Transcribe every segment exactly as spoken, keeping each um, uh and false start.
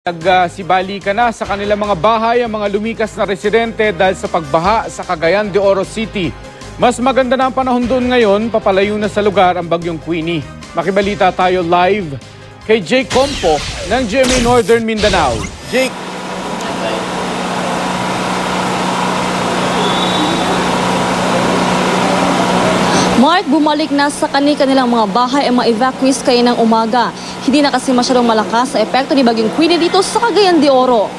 Nagsibali ka na sa kanilang mga bahay ang mga lumikas na residente dahil sa pagbaha sa Cagayan de Oro City. Mas maganda na ang panahon doon ngayon, papalayo na sa lugar ang bagyong Queenie. Makibalita tayo live kay Jake Compo ng G M A Northern Mindanao. Jake. Mark, bumalik na sa kani-kanilang mga bahay ang mga evacuees kayo ng umaga. Hindi na kasi masyadong malakas sa epekto ni Bagyong Queenie dito sa Cagayan de Oro.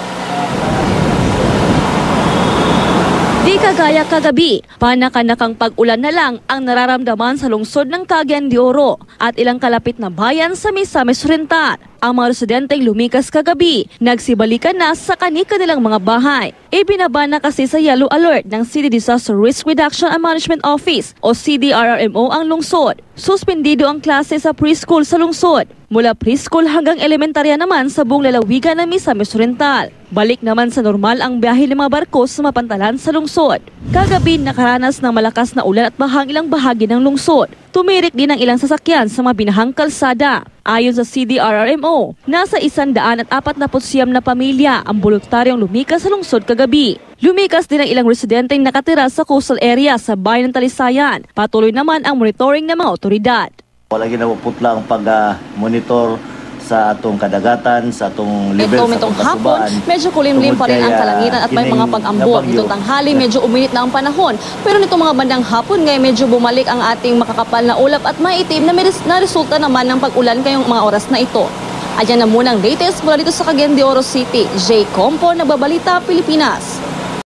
Di kagaya kagabi, panakanakang pag-ulan na lang ang nararamdaman sa lungsod ng Cagayan de Oro at ilang kalapit na bayan sa Misamis Oriental. Ang mga residenteng lumikas kagabi, nagsibalikan na sa kani-kanilang mga bahay. Ibinaba na kasi sa yellow alert ng City Disaster Risk Reduction and Management Office o C D R R M O ang lungsod. Suspendido ang klase sa preschool sa lungsod. Mula preschool hanggang elementarya naman sa buong lalawigan ng Misamis Oriental. Balik naman sa normal ang biyahe ng mga barko sa mapantalan sa lungsod. Kagabi nakaranas ng malakas na ulan at bahang ilang bahagi ng lungsod. Tumirik din ang ilang sasakyan sa mga binahang kalsada. Ayon sa C D R R M O, nasa isandaan at apat na putsiyam na pamilya ang voluntaryong lumikas sa lungsod kagabi. Lumikas din ang ilang residenteng nakatira sa coastal area sa bayan ng Talisayan. Patuloy naman ang monitoring ng mga otoridad. Wala ginaputla ang pag-monitor sa atong kadagatan, sa atong level Ito, sa atong hapon, medyo kulimlim pa rin ang kalangitan at may mga pag-ambon. Itong tanghali, medyo uminit na ang panahon. Pero nitong mga bandang hapon ngayon, medyo bumalik ang ating makakapal na ulap at maitim na, na resulta naman ng pag-ulan ngayong mga oras na ito. Ayan na muna ang latest mula dito sa Cagayan de Oro City. Jake Compo, Nagbabalita, Pilipinas.